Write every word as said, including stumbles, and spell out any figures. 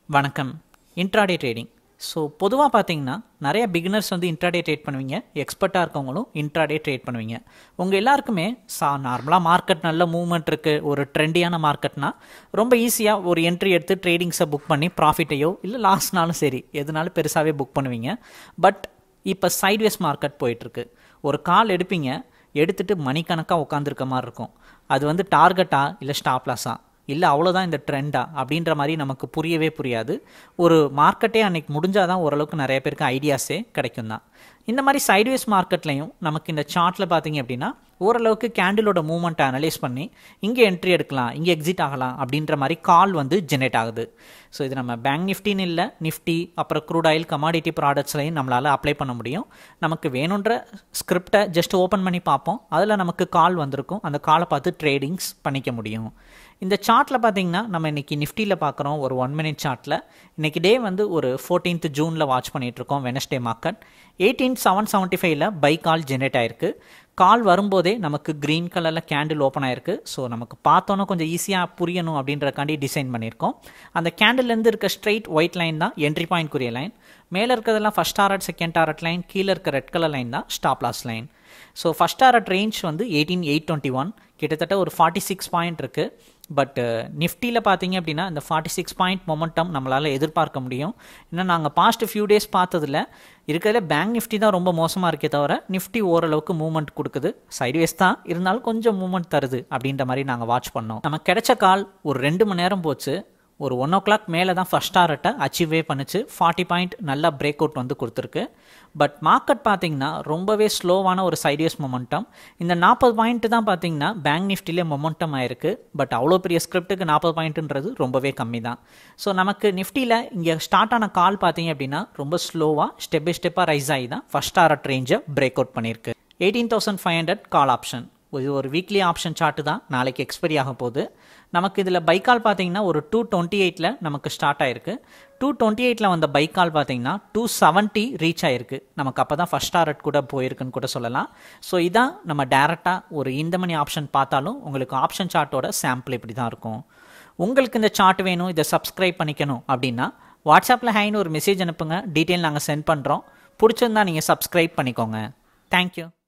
வணக்கம். Intraday trading. So பொதுவாக பார்த்தீங்கன்னா நிறைய பிகினர்ஸ் வந்து இன்ட்ராடே ட்ரேட் பண்ணுவீங்க, எக்ஸ்பர்ட்டாக இருக்கவங்களும் இன்ட்ராடே ட்ரேட் பண்ணுவீங்க. உங்கள் எல்லாருக்குமே சா நார்மலாக மார்க்கெட் நல்ல மூவ்மெண்ட் இருக்குது, ஒரு ட்ரெண்டியான மார்க்கெட்னா ரொம்ப ஈஸியாக ஒரு என்ட்ரி எடுத்து ட்ரேடிங்ஸை புக் பண்ணி ப்ராஃபிட்டையோ இல்லை லாஸ்னாலும் சரி எதுனாலும் பெருசாகவே புக் பண்ணுவீங்க. பட் இப்போ சைட்வேஸ் மார்க்கெட் போயிட்டுருக்கு. ஒரு கால் எடுப்பீங்க, எடுத்துகிட்டு மணிக்கணக்காக உட்காந்துருக்க மாதிரி இருக்கும். அது வந்து டார்கெட்டா இல்லை ஸ்டாப் லாஸா இல்லை அவ்வளோதான் இந்த ட்ரெண்டா அப்படின்ற மாதிரி நமக்கு புரியவே புரியாது. ஒரு மார்க்கெட்டே அன்றைக்கி முடிஞ்சால் தான் ஓரளவுக்கு நிறைய பேருக்கு ஐடியாஸே கிடைக்கும் தான். இந்த மாதிரி சைட்வேஸ் மார்க்கெட்லையும் நமக்கு இந்த சார்ட்டில் பார்த்தீங்க அப்படின்னா ஓரளவுக்கு கேண்டிலோட மூவ்மெண்ட்டை அனலைஸ் பண்ணி இங்கே என்ட்ரி எடுக்கலாம், இங்கே எக்ஸிட் ஆகலாம் அப்படின்ற மாதிரி கால் வந்து ஜெனரேட் ஆகுது. ஸோ இது நம்ம பேங்க் நிஃப்டின்னு இல்லை, நிஃப்டி அப்புறம் க்ரூட் ஆயில் கமாடிட்டி ப்ராடக்ட்ஸ்லையும் நம்மளால் அப்ளை பண்ண முடியும். நமக்கு வேணுன்ற ஸ்கிரிப்டை ஜஸ்ட் ஓப்பன் பண்ணி பார்ப்போம், அதில் நமக்கு கால் வந்திருக்கும், அந்த காலை பார்த்து ட்ரேடிங்ஸ் பண்ணிக்க முடியும். இந்த சார்ட்டில் பார்த்தீங்கன்னா நம்ம இன்றைக்கி நிஃப்டியில் பார்க்குறோம். ஒரு ஒன் மினிட் சார்ட்டில் இன்றைக்கி டே வந்து ஒரு ஃபோர்டீன்த் ஜூனில் வாட்ச் பண்ணிகிட்ருக்கோம். Wednesday market eighteen seven seventy ஃபைவ்ல பை கால் ஜெனரேட் ஆயிருக்கு. கால் வரும்போதே நமக்கு க்ரீன் கலரில் கேண்டில் ஓப்பன் ஆயிருக்கு. ஸோ நமக்கு பார்த்தோன்னா கொஞ்சம் ஈஸியாக புரியணும் அப்படின்றக்காண்டி டிசைன் பண்ணியிருக்கோம். அந்த கேண்டில்லேருந்து இருக்க ஸ்ட்ரெயிட் ஒயிட் லைன் தான் என்ட்ரி பாயிண்ட் குறிய லைன். மேலே இருக்கிறதெல்லாம் first target second target line, கீழே இருக்க ரெட் கலர் லைன் தான் stop loss line. So first target range வந்து எயிட்டீன் எயிட் டுவெண்ட்டி ஒன் கிட்டத்தட்ட ஒரு ஃபார்ட்டி சிக்ஸ் பாயிண்ட் இருக்குது. பட் நிஃப்டியில் பார்த்தீங்க அப்படின்னா இந்த ஃபார்ட்டி சிக்ஸ் பாயிண்ட் மொமெண்டம் நம்மளால் எதிர்பார்க்க முடியும். ஏன்னா நாங்கள் பாஸ்ட் ஃபியூ டேஸ் பார்த்ததில் இருக்கிறதுல பேங்க் நிஃப்டி தான் ரொம்ப மோசமாக இருக்கே தவிர நிஃப்டி ஓரளவுக்கு மூவ்மெண்ட் கொடுக்குது. சைட்வேஸ் தான் இருந்தாலும் கொஞ்சம் மூவ்மெண்ட் தருது அப்படின்ற மாதிரி நாங்கள் வாட்ச் பண்ணோம். நமக்கு கிடைச்ச கால் ஒரு ரெண்டு மணி நேரம் போச்சு. ஒரு ஒன் ஓ கிளாக் மேலே தான் ஃபஸ்ட் டாரட்டை அச்சீவே பண்ணிச்சு. ஃபார்ட்டி பாயிண்ட் நல்லா பிரேக் அவுட் வந்து கொடுத்துருக்கு. பட் மார்க்கெட் பார்த்தீங்கன்னா ரொம்பவே ஸ்லோவான ஒரு சைட்வேஸ் மொமெண்டம். இந்த நாற்பது பாயிண்ட் தான் பார்த்தீங்கன்னா பேங்க் நிஃப்டிலே மொமெண்டம் ஆயிருக்கு. பட் அவ்வளோ பெரிய ஸ்கிரிப்டுக்கு நாற்பது பாயிண்ட்டுன்றது ரொம்பவே கம்மி தான். ஸோ நமக்கு நிஃப்டியில் இங்கே ஸ்டார்ட் ஆன கால் பார்த்தீங்க அப்படின்னா ரொம்ப ஸ்லோவாக ஸ்டெப் பை ஸ்டெப்பாக ரைஸ் ஆகி தான் ஃபஸ்ட் டாரட் ரேஞ்சை பிரேக் அவுட் பண்ணியிருக்கு. Eighteen thousand five hundred call option. இது ஒரு வீக்லி ஆப்ஷன் சார்ட்டு தான், நாளைக்கு எக்ஸ்பைரி ஆக போகுது. நமக்கு இதில் பைக்கால் பார்த்தீங்கன்னா ஒரு டூ டுவெண்ட்டி எயிட்டில் நமக்கு ஸ்டார்ட் ஆயிருக்கு. டூ டுவெண்ட்டி எயிட்டில் வந்த பைக்கால் பார்த்தீங்கன்னா டூ செவன்ட்டி ரீச் ஆயிருக்கு. நமக்கு அப்போ தான் ஃபஸ்ட் டாரட் கூட போயிருக்குன்னு கூட சொல்லலாம். ஸோ இதான் நம்ம டேரெக்டாக ஒரு இந்த மணி ஆப்ஷன் பார்த்தாலும் உங்களுக்கு ஆப்ஷன் சார்ட்டோட சாம்பிள் இப்படி தான் இருக்கும். உங்களுக்கு இந்த சார்ட் வேணும், இதை சப்ஸ்கிரைப் பண்ணிக்கணும் அப்படின்னா வாட்ஸ்அப்பில் ஹைன்னு ஒரு மெசேஜ் அனுப்புங்க, டீட்டெயில் நாங்கள் சென்ட் பண்ணுறோம். பிடிச்சிருந்தா நீங்கள் சப்ஸ்கிரைப் பண்ணிக்கோங்க. தேங்க்யூ.